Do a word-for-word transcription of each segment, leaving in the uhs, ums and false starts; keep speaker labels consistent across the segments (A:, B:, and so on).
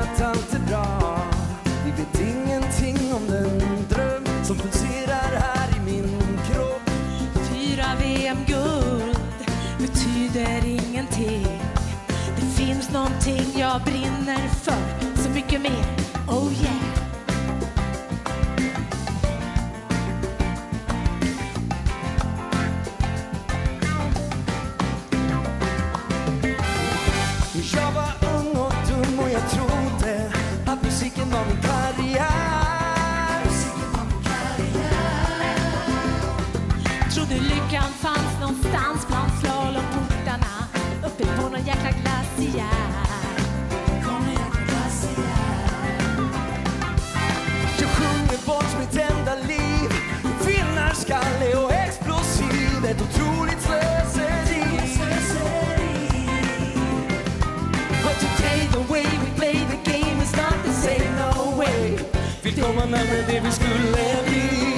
A: att allt är bra. Vi vet ingenting om den dröm som pulserar här i min kropp.
B: Fyra V M-guld betyder ingenting. Det finns någonting jag brinner för, så mycket mer, oh yeah.
A: Jag var ung och dum och jag trodde att musiken var min karriär. Musiken var min karriär.
B: Trodde lyckan fanns någonstans bland slalomportarna, uppe på någon jäkla glaciär.
A: Jag sjunger bort mitt enda liv, vinnarskalle och explosiv, ett otroligt slöseri. But today the way we play the game is not the same, no way. Vill komma närmare det vi skulle bli.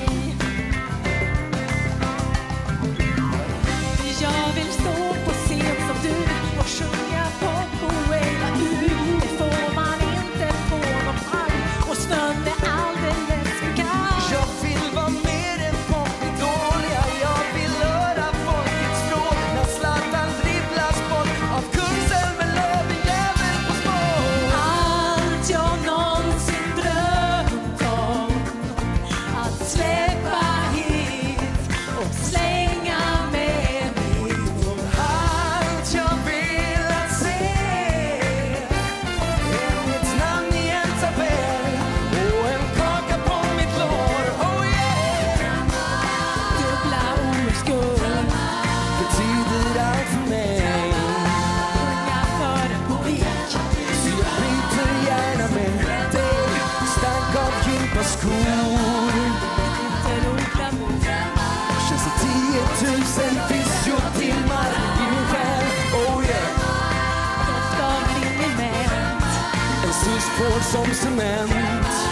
B: Jag vill stå på scen som du och sjunga pop och waila ut. Det får man inte på någon park och snön är alldeles för kall.
A: Jag vill vara mer än popidoliga. Jag vill höra folkets språk när Zlatan dribblas bort av Kungsel med Löwenjävel på spår.
B: Allt jag någonsin drömt om, att släppa hit och slänga med mig.
A: Allt jag vill att se är mitt namn i en tabell och en kaka på mitt lår. Oh yeah!
B: Dubbla O S-guld,
A: Betyder allt för mig.
B: sjunga för en publik.
A: Så jag byter gärna med dig. Stank av gympaskor.
B: Inte ropa mot
A: Känns som tiotusen fysiotimmar i min själ. Oh yeah!
B: doft av liniment.
A: En susspår som cement.